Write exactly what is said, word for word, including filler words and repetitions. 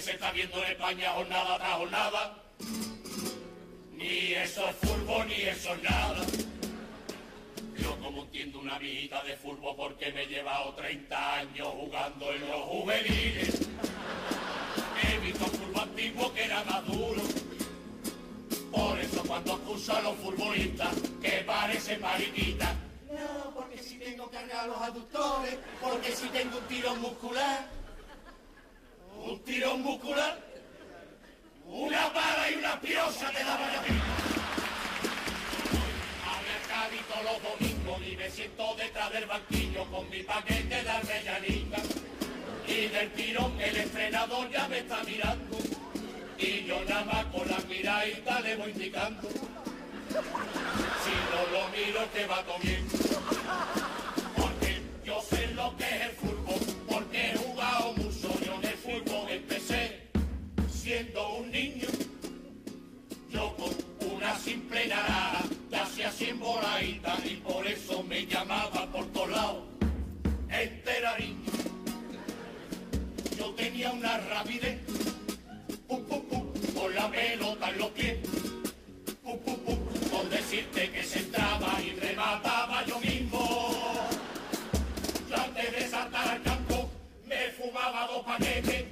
se está viendo en España jornada tras jornada. Ni eso es fútbol, ni eso es nada. Yo como entiendo una amiguita de fútbol porque me he llevado treinta años jugando en los juveniles. He visto fútbol antiguo que era más duro. Por eso cuando acuso a los futbolistas que parecen mariquitas. No, porque si tengo cargados los aductores, porque si tengo un tirón muscular. ¿Un tirón muscular? Una bala y una piosa te daba la vida. A Cádiz todos los domingos y me siento detrás del banquillo con mi paquete de avellanita. Y del tirón el entrenador ya me está mirando. Y yo nada más con la miradita le voy indicando. Si no lo miro que va todo bien. Porque yo sé lo que es el fútbol. Porque he jugado mucho yo en el fútbol. Empecé siendo un niño. Yo con una simple naranja te hacía así en voladita. Y por eso me llamaba por todos lados Enterariño. Yo tenía una rapidez. Pum, pum, pum, con la pelota en los pies. Pum, pum, pum, con decirte que se entraba y remataba yo mismo. Yo antes de saltar al campo me fumaba dos paquetes